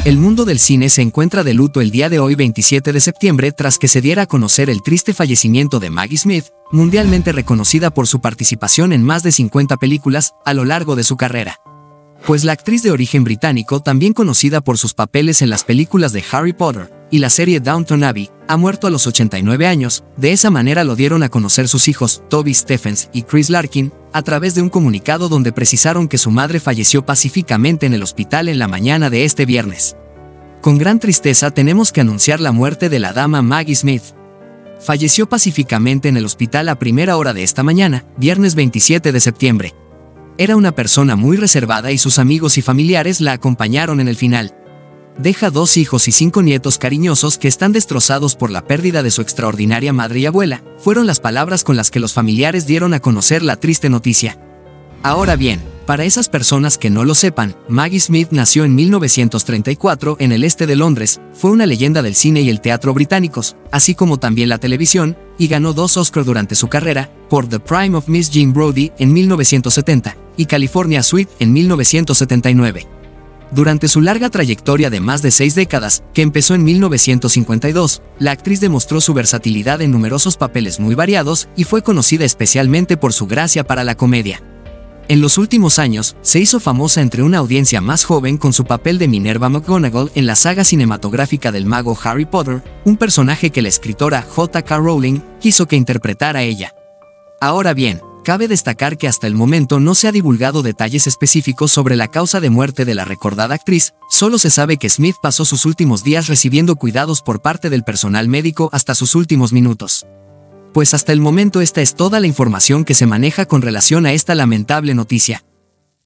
El mundo del cine se encuentra de luto el día de hoy 27 de septiembre tras que se diera a conocer el triste fallecimiento de Maggie Smith, mundialmente reconocida por su participación en más de 50 películas a lo largo de su carrera. Pues la actriz de origen británico, también conocida por sus papeles en las películas de Harry Potter y la serie Downton Abbey, ha muerto a los 89 años. De esa manera lo dieron a conocer sus hijos, Toby Stephens y Chris Larkin, a través de un comunicado donde precisaron que su madre falleció pacíficamente en el hospital en la mañana de este viernes. Con gran tristeza tenemos que anunciar la muerte de la dama Maggie Smith. Falleció pacíficamente en el hospital a primera hora de esta mañana, viernes 27 de septiembre. Era una persona muy reservada y sus amigos y familiares la acompañaron en el final. Deja 2 hijos y 5 nietos cariñosos que están destrozados por la pérdida de su extraordinaria madre y abuela, fueron las palabras con las que los familiares dieron a conocer la triste noticia. Ahora bien, para esas personas que no lo sepan, Maggie Smith nació en 1934 en el este de Londres, fue una leyenda del cine y el teatro británicos, así como también la televisión, y ganó 2 Oscars durante su carrera, por The Prime of Miss Jean Brodie en 1970, y California Suite en 1979. Durante su larga trayectoria de más de 6 décadas, que empezó en 1952, la actriz demostró su versatilidad en numerosos papeles muy variados y fue conocida especialmente por su gracia para la comedia. En los últimos años, se hizo famosa entre una audiencia más joven con su papel de Minerva McGonagall en la saga cinematográfica del mago Harry Potter, un personaje que la escritora J.K. Rowling quiso que interpretara ella. Ahora bien, cabe destacar que hasta el momento no se ha divulgado detalles específicos sobre la causa de muerte de la recordada actriz, solo se sabe que Smith pasó sus últimos días recibiendo cuidados por parte del personal médico hasta sus últimos minutos. Pues hasta el momento esta es toda la información que se maneja con relación a esta lamentable noticia.